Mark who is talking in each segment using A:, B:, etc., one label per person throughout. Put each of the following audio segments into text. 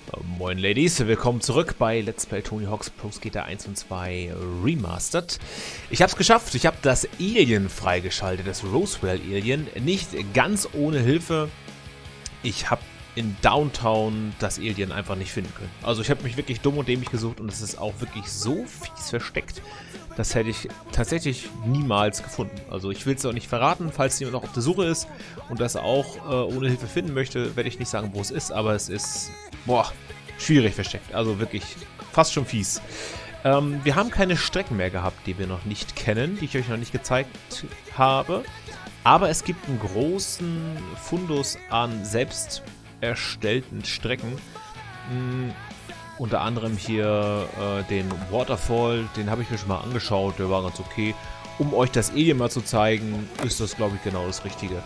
A: Moin Ladies, willkommen zurück bei Let's Play Tony Hawk's Pro Skater 1 und 2 Remastered. Ich habe es geschafft, ich habe das Alien freigeschaltet, das Roswell Alien, nicht ganz ohne Hilfe. Ich habe in Downtown das Alien einfach nicht finden können. Also ich habe mich wirklich dumm und dämlich gesucht und es ist auch wirklich so fies versteckt. Das hätte ich tatsächlich niemals gefunden. Also ich will es auch nicht verraten, falls jemand noch auf der Suche ist und das auch ohne Hilfe finden möchte, werde ich nicht sagen, wo es ist, aber es ist, boah, schwierig versteckt. Also wirklich fast schon fies. Wir haben keine Strecken mehr gehabt, die wir noch nicht kennen, die ich euch noch nicht gezeigt habe. Aber es gibt einen großen Fundus an selbst erstellten Strecken. Unter anderem hier den Waterfall, den habe ich mir schon mal angeschaut, der war ganz okay. Um euch das Alien mal zu zeigen, ist das, glaube ich, genau das Richtige.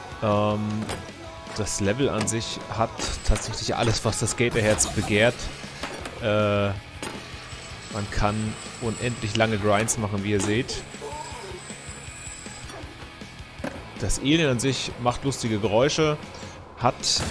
A: Das Level an sich hat tatsächlich alles, was das Skaterherz begehrt. Man kann unendlich lange Grinds machen, wie ihr seht. Das Alien an sich macht lustige Geräusche, hat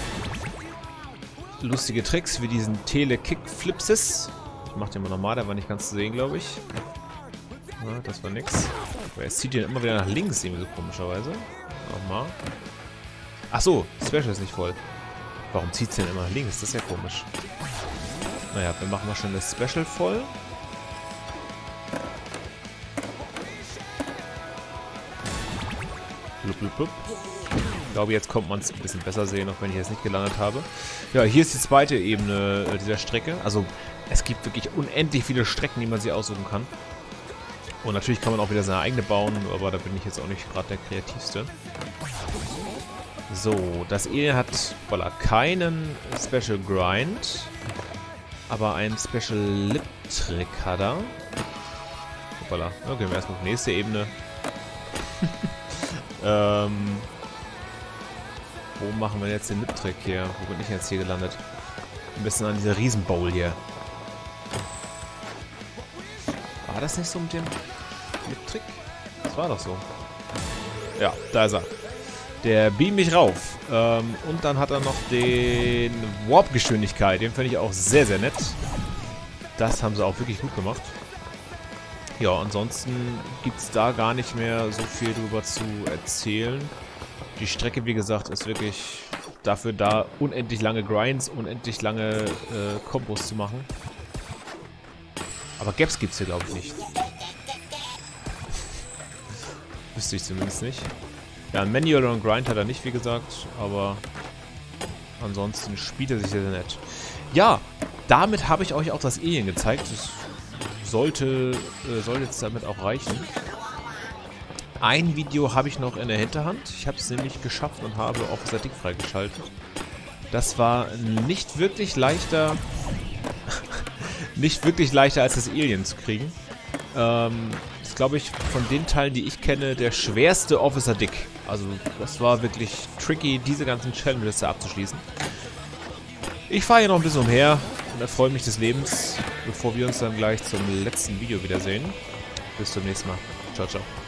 A: lustige Tricks wie diesen Tele-Kick-Flipsis. Ich mach den mal normal, der war nicht ganz zu sehen, glaube ich. Ja, das war nix. Aber er zieht den immer wieder nach links, irgendwie so komischerweise. Nochmal. Achso, Special ist nicht voll. Warum zieht es denn immer nach links? Das ist ja komisch. Naja, wir machen mal schon das Special voll. Blub, blub, blub. Ich glaube, jetzt kommt man es ein bisschen besser sehen, auch wenn ich jetzt nicht gelandet habe. Ja, hier ist die zweite Ebene dieser Strecke. Also, es gibt wirklich unendlich viele Strecken, die man sich aussuchen kann. Und natürlich kann man auch wieder seine eigene bauen, aber da bin ich jetzt auch nicht gerade der Kreativste. So, das Alien hat, voilà, keinen Special Grind, aber einen Special Lip Trick hat er. Voilà, okay, gehen wir erstmal auf die nächste Ebene. Wo machen wir jetzt den Lip-Trick hier? Wo bin ich jetzt hier gelandet? Ein bisschen an dieser Riesenbowl hier. War das nicht so mit dem Lip-Trick? Das war doch so. Ja, da ist er. Der beamt mich rauf. Und dann hat er noch den Warp-Geschwindigkeit. Den finde ich auch sehr, sehr nett. Das haben sie auch wirklich gut gemacht. Ja, ansonsten gibt es da gar nicht mehr so viel drüber zu erzählen. Die Strecke, wie gesagt, ist wirklich dafür da, unendlich lange Grinds, unendlich lange Kombos zu machen. Aber Gaps gibt es hier, glaube ich, nicht. Wüsste ich zumindest nicht. Ja, ein Manual und Grind hat er nicht, wie gesagt, aber ansonsten spielt er sich sehr, sehr nett. Ja, damit habe ich euch auch das Alien gezeigt. Das sollte jetzt damit auch reichen. Ein Video habe ich noch in der Hinterhand. Ich habe es nämlich geschafft und habe auch Statik freigeschaltet. Das war nicht wirklich leichter, nicht wirklich leichter als das Alien zu kriegen. Das ist, glaube ich, von den Teilen, die ich kenne, der schwerste Officer Dick. Also das war wirklich tricky, diese ganzen Challenges da abzuschließen. Ich fahre hier noch ein bisschen umher und erfreue mich des Lebens, bevor wir uns dann gleich zum letzten Video wiedersehen. Bis zum nächsten Mal. Ciao, ciao.